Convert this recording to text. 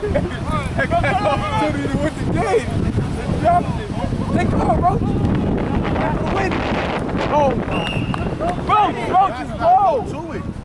opportunity to win the game. Dropped it. They come on, Roach. Win. Oh, Roach is low.